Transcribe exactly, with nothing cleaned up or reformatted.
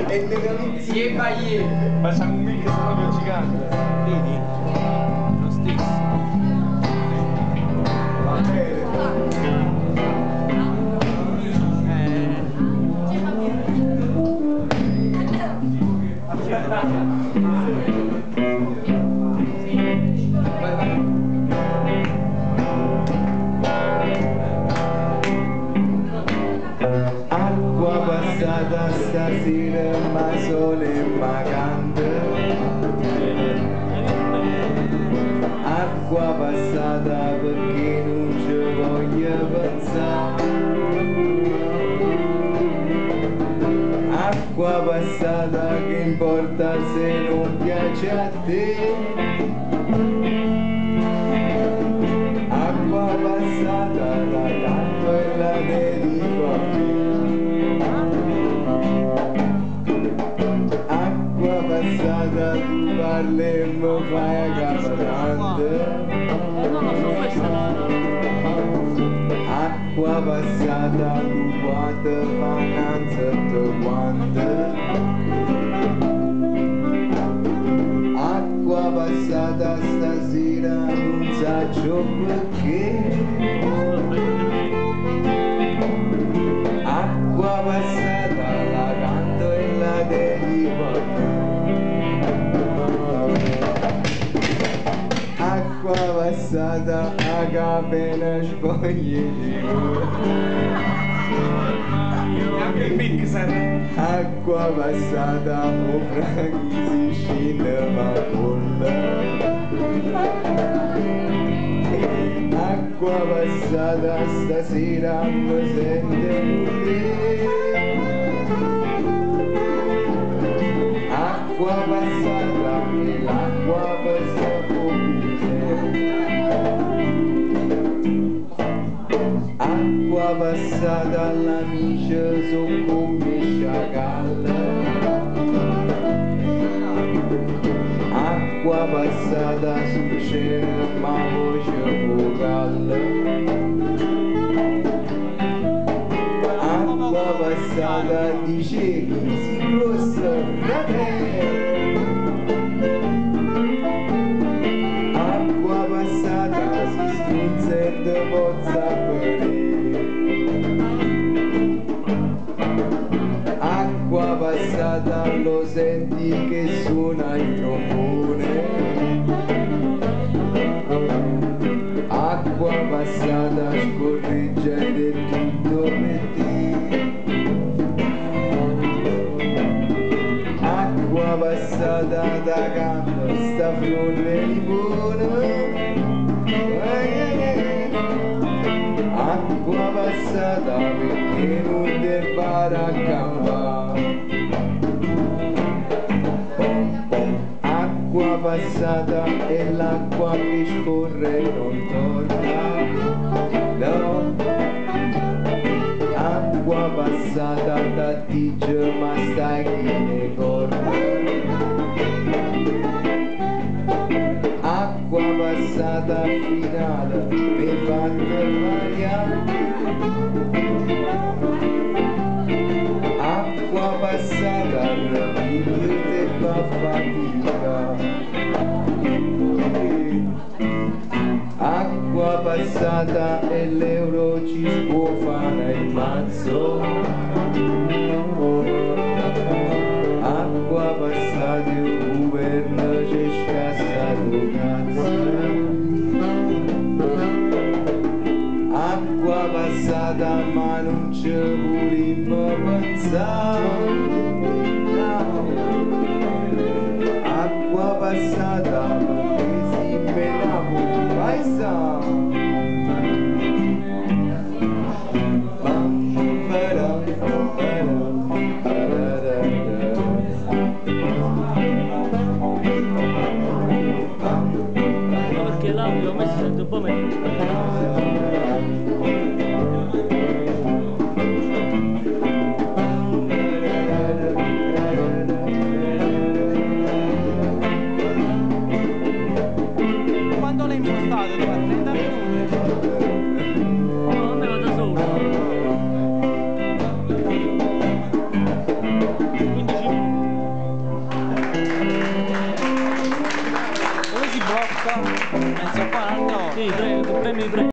E negalizia. E vai. Ma c'è un mic proprio gigante. Vedi? Lo stesso. Va bene. Acqua passata stasera ma sole vagante. Acqua passata perché non ci voglio pensare. Acqua passata che importa se non piace a te. Acqua passata la canto e la dedico a te. Acqua passata tu parli e mi fai capitante. Acqua passata tu quante finanze te quante. Acqua passata stasera non saggio perché. Acqua passata la canto e la dedico a te. Acqua passata a capena scogli. Anche il mic serve. Acqua passata o franchi si scende ma colla. Acqua passata stasera mi sente acqua passata e l'acqua passa acqua passata all'amici sono come sciacalla. Acqua passata sul cielo ma voce vocale. Acqua passata dice che si grossa fratello. Acqua passata si strinse e te pozza per acqua passata lo senti che suona il trombone. Acqua passata scorreggia ed è tutto per te. Acqua passata da canto sta flore limone. Acqua passata perché non ti para a campare. Acqua passata è l'acqua che scorre e non torna. No. Acqua passata da tigge ma stai chi ne corda. Acqua passata finale mi fatte variare. Acqua passata io te fa fatica. Acqua passata e l'euro ci sbuffana il mazzo. Acqua passata il governo ci scassato cazzo. Acqua passata ma non ci volimmo pensare. Acqua passata perché si menava un paesano. Perché l'audio a me si sente un po' meglio. qua, mezzo qua al nord. Sì, premi, premi, premi.